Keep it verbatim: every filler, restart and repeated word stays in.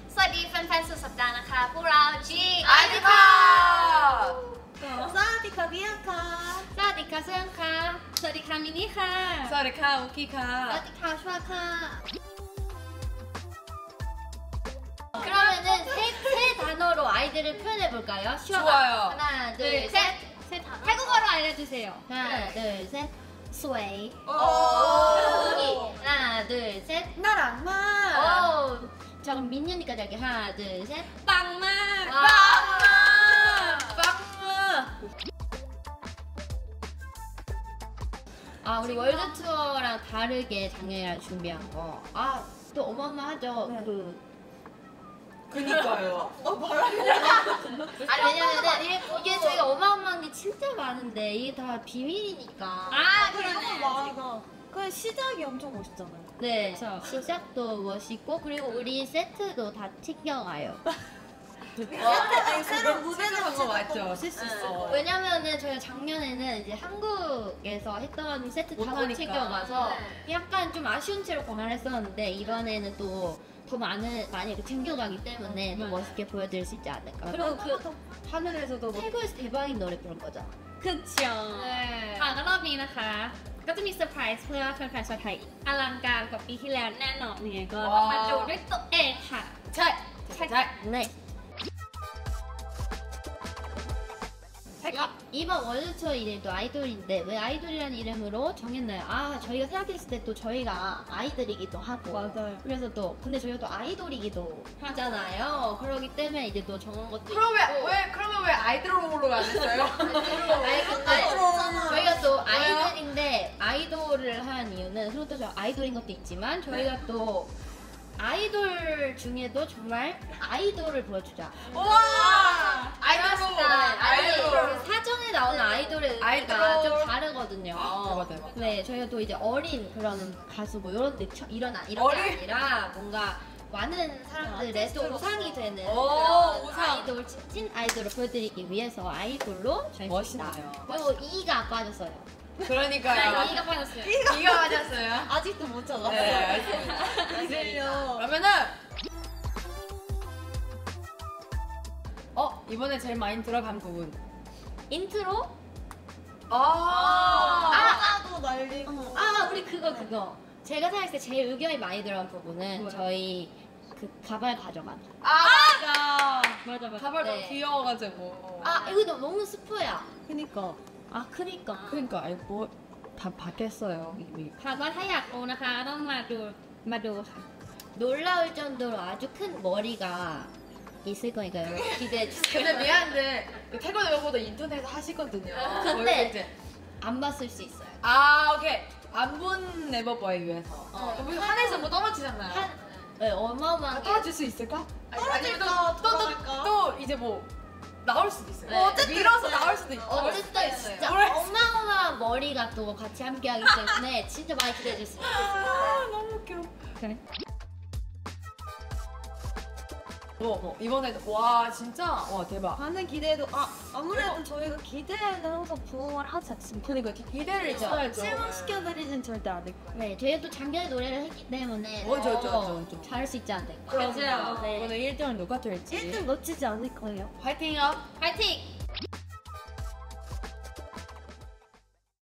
สวัสดีแฟนๆสุดสัปดาห์นะคะพวกเรา G ไอติค่ะสวัสดีค่ะพี่ค่ะสวัสดีค่ะเซนค่ะสวัสดีค่ะมินี่ค่ะสวัสดีค่ะอุกี้ค่ะสวัสดีค่ะชวาค่ะ그러면은 세, 세 단어로 아이들을 표현해볼까요? 좋아요. 하나, 둘, 네, 셋. 세 단어. 태국어로 알려주세요. 하나, 네. 둘, 셋. 스웨이. 오. 하나, 둘, 셋. 나랑 마. 오. 자 그럼 민윤이까지 할게. 하나, 둘, 셋. 빵마. 빵마. 빵마. 아 우리 월드 투어랑 다르게 작년이랑 준비한 거. 아 또 어마어마하죠. 네. 그. 그니까요. 어, 아니 왜냐면은 이게 저희가 어마어마한 게 진짜 많은데 이게 다 비밀이니까. 아 그러네. 맞아. 그 시작이 엄청 멋있잖아요. 네. 그쵸. 시작도 멋있고 그리고 우리 세트도 다 챙겨가요. 아니, 새로운 무대는 거 맞죠? 실수 있어. 왜냐면은 저희가 작년에는 이제 한국에서 했던 세트 다 못 챙겨가서 약간 좀 아쉬운 채로 공연을 했었는데 이번에는 또 더 많은 많이 이렇게 챙겨가기 때문에 더 멋있게 보여드릴 수 있지 않을까. 그리고 그 하늘에서도 태국에서 대박인 노래 부른 거잖아. 그쵸. ค่ะก็รอบนี้นะคะก็จะมีเซอร์ไพรส์เพื่อแฟนๆชาวไทยอลังการกว่าปีที่แล้วแน่นอนยังไงก็ต้องมาดูด้วยตัวเองค่ะใช่ใช่ใช่ 네. 이번 월드투어 이름도 아이돌인데 왜 아이돌이라는 이름으로 정했나요? 아 저희가 생각했을 때 또 저희가 아이들이기도 하고 맞아요. 그래서 또 근데 저희가 또 아이돌이기도 하잖아요. 그러기 때문에 이제 또 정한 것도 그럼 왜, 있고. 왜 그러면 왜 아이돌로 안 했어요? 아니 근데 저희가 또 아이들인데 아이돌을 한 이유는 그것도 저 아이돌인 것도 있지만 저희가 또 아이돌 중에도 정말 아이돌을 보여주자. 우와! 아이돌로! 아이돌. 아이돌! 사전에 나오는 아이돌의 의미가 아이돌. 좀 다르거든요. 맞아요. 네, 저희가 또 이제 어린 그런 가수 뭐 이런 데 이런 아- 이런 게 어린? 아니라 뭔가 많은 사람들의 또 우상이 되는 오, 그런 우상. 아이돌 찐 아이돌을 보여드리기 위해서 아이돌로 정했습니다. 멋있네요. 그리고 이가 빠졌어요. 그러니까요. 이가 빠졌어요. 이가 맞았어요. 아직도 못 찾았어요. 네, 알겠습니다. 이제요. 그러면은 어 이번에 제일 많이 들어간 부분. 인트로? 아, 아도 날리고. 아 우리 그거 그거. 제가 생각했을 때 제일 의견이 많이 들어간 부분은 뭐야? 저희 그 가발 가져간. 아 맞아. 맞아 맞아. 가발 너무 네. 귀여워가지고. 아 이거 너무, 너무 스포야. 그니까. 아 그니까. 그러니까 아니 뭐다 바뀌었어요 이미. ค่ะก็ถ้าอยากรู้นะคะต้องมาดูมาดูค่ะ 놀라울 정도로 아주 큰 머리가 있을 거니까 여러분 기대해 주세요. 근데 미안한데 태권 여보도 인터넷 하시거든요. 근데 거기서 이제 안 봤을 수 있어요. 아 오케이 안 본 네버보이 위해서. 어. 우리 하늘에서 뭐 떨어지잖아요. 한 네, 어마어마하게 떨어질 수 있을까? 떨어질까? 떨어질까? 또또 이제 뭐 나올 수도 있어요. 네. 어쨌든 밀어서 나올 수도 있고. 어쨌든 진짜 모르겠어요. 어마어마한 머리가 또 같이 함께하기 때문에 진짜 많이 기대해 주세요. 아 너무 웃겨. 그래. 뭐, 뭐 이번에도 와 진짜 와 대박. 많은 기대도 아 아무래도 저희가 기대에는 항상 부응을 하지 않습니까? 그러니까 기대를 있어야죠. 실망시켜드리진 절대 않을 거예요. 네, 저희가 또 작년에 노래를 했기 때문에 어, 저, 저, 더 저, 저. 잘할 수 있지 않을까. 맞아요. 네. 이번에 일 등은 누가 될지. 일 등 놓치지 않을 거예요. 화이팅요. 파이팅!